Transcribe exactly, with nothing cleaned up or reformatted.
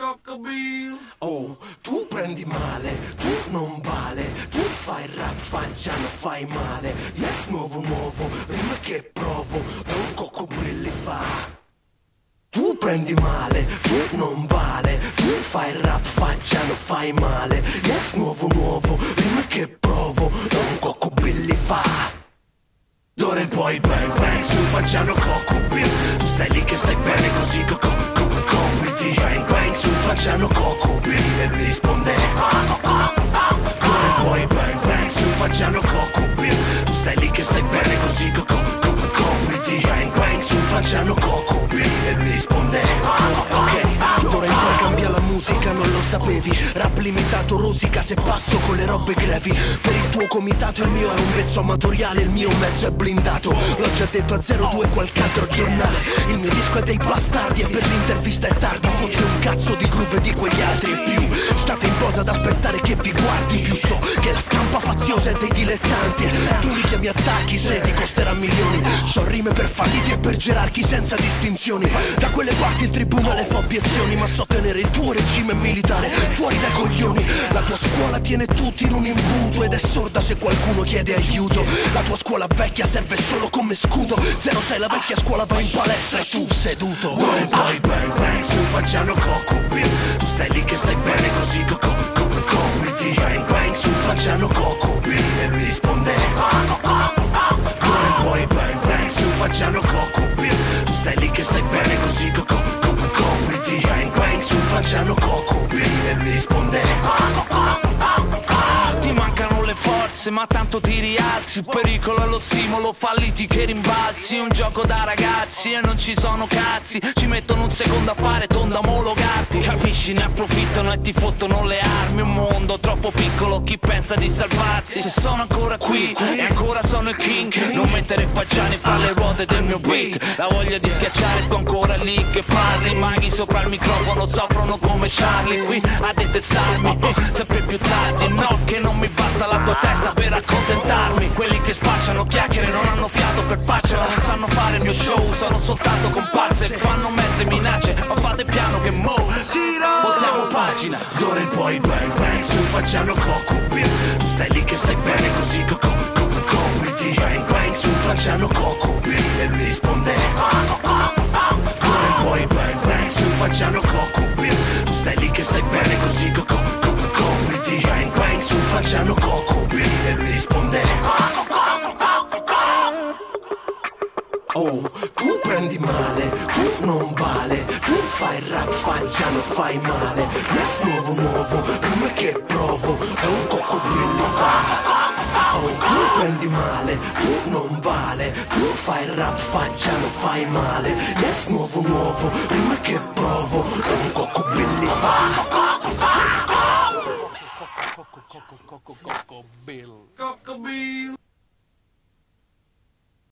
Coccobee. Oh, tu prendi male, tu non vale, tu fai rap, fai già, non fai male. Yes, nuovo, nuovo, rima che provo, è un coccobrilli fa. Tu prendi male, tu non vale, tu fai rap, fai già, non fai male. Yes, nuovo, nuovo, rima che provo, è un coccobrilli fa. D'ora in poi bang bang, su facciano coccobee. Tu stai lì che stai bene così, co co co copriti. Bang bang, su facciano coccobee. E lui risponde d'ora in poi bang bang, su facciano coccobee. Tu stai lì che stai bene così, co co co copriti. Bang bang, su facciano coccobee. E lui risponde ok, d'ora in poi cambia la musica, non lo sapevi. Rap limitato rosica se passo con le robe grevi. Per il tuo comitato il mio è un pezzo amatoriale, il mio mezzo è blindato. L'ho già detto a zero due qualche altro giornale. Il mio disco è dei bastardi e per l'intervista è tardi. Fotte un cazzo di groove di quegli altri e più. State in posa ad aspettare che vi guardi. Più so che la stampa faziosa è dei dilettanti. Tu li chiami attacchi se ti costerà milioni. C'ho rime per falliti e per gerarchi senza distinzioni. Da quelle parti il tribunale fa obiezioni, ma so tenere il tuo regime militare fuori dai coglioni. La tua scuola tiene tutti in un imbuto ed è sorda se qualcuno chiede aiuto. La tua scuola vecchia serve solo come scudo. zero sei la vecchia scuola va in palestra e tu seduto. Poi poi bang bang, su facciano coccobee. Tu stai lì che stai bene così, co co co copriti. Bang bang, su facciano coccobee. E lui risponde poi bang bang, su facciano coccobee. Tu stai lì che stai bene così, co co co copriti. Bang bang, su facciano coccobee. E lui risponde Ti mancano le forze ma tanto ti rialzi. Il pericolo è lo stimolo, falliti che rimbalzi. È un gioco da ragazzi e non ci sono cazzi. Ci mettono un secondo a fare tonda omologarti. Capisci, ne approfittano e ti fottono le armi. Un mondo troppo piccolo, chi pensa di salvarsi? Se sono ancora qui e ancora sono il king, non mettere facciani fra le ruote del mio beat. La voglia di schiacciare tu ancora lì che parli. Maghi sopra il microfono soffrono come Charlie. Qui a detestarmi sempre più tardi. No, che non mi basta la tua testa per accontentarmi. Quelli che spacciano chiacchiere non hanno fiato per farcela. Non sanno fare il mio show, sono soltanto comparse. Fanno mezze minacce, ma fate piano che mo voltiamo pagina. d'ora in poi bang bang, su facciano coccobee. Tu stai lì che stai bene così, co co co copriti. Bang bang, su facciano coccobee. E lui risponde d'ora in poi bang bang, su facciano coccobee. Tu stai lì che stai bene così, co co co copriti. Bang bang, su facciano coccobee. E lui risponde oh, tu prendi male, tu non vale, tu fai rap, fai già, non fai male. Yes, nuovo, nuovo, rime che provo, è un coccobrilli fa. Oh, tu prendi male, tu non vale, tu fai rap, fai già, non fai male. Yes, nuovo, nuovo, rime che provo, è un coccobrilli fa. Coccobee.